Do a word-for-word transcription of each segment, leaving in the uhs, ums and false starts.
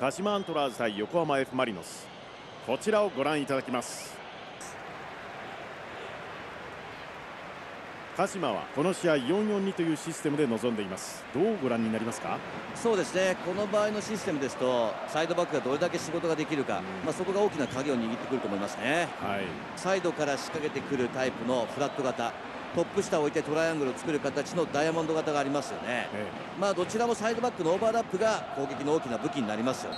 鹿島アントラーズ対横浜 F・マリノス、こちらをご覧いただきます。鹿島はこの試合 よんよんに というシステムで臨んでいます。どうご覧になりますか？ そうですね、この場合のシステムですとサイドバックがどれだけ仕事ができるか、まあ、そこが大きな鍵を握ってくると思いますね。 はい、 サイドから仕掛けてくるタイプのフラット型、トップ下を置いてトライアングルを作る形のダイヤモンド型がありますよね。 ええ、 まあどちらもサイドバックのオーバーラップが攻撃の大きな武器になりますよ。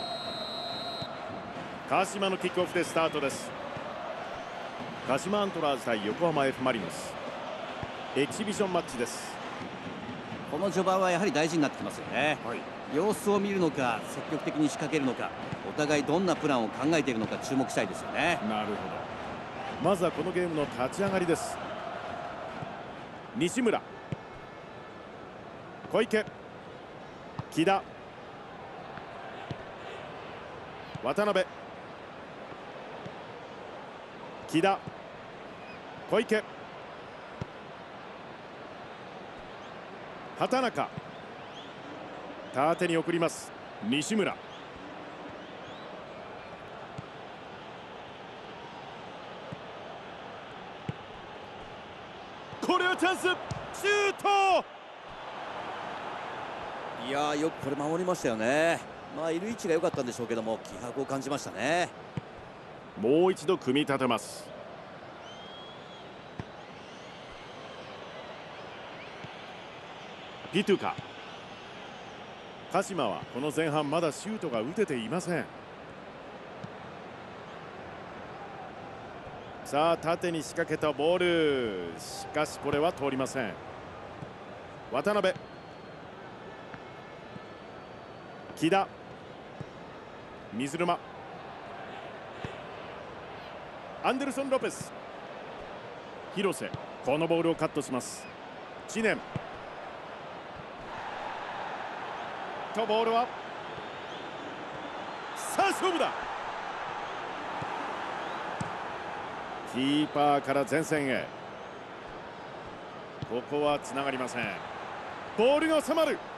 鹿島のキックオフでスタートです。鹿島アントラーズ対横浜 F・マリノス、エキシビションマッチです。 この序盤はやはり大事になってきますよね。 はい、 様子を見るのか積極的に仕掛けるのか、お互いどんなプランを考えているのか注目したいですよね。 なるほど。まずはこのゲームの立ち上がりです。西村、小池、木田、渡辺、木田、小池、畑中、縦に送ります。西村、これはチャンス、シュート。 いやー、よくこれ守りましたよね。まあいる位置が良かったんでしょうけども、気迫を感じましたね。 もう一度組み立てます。ピトゥカ。鹿島はこの前半まだシュートが打てていません。さあ縦に仕掛けたボール、しかしこれは通りません。渡辺、木田、水沼、アンデルソン・ロペス、広瀬、このボールをカットします。知念とボールはさあ勝負だ。キーパーから前線へ、ここはつながりません。ボールが収まる。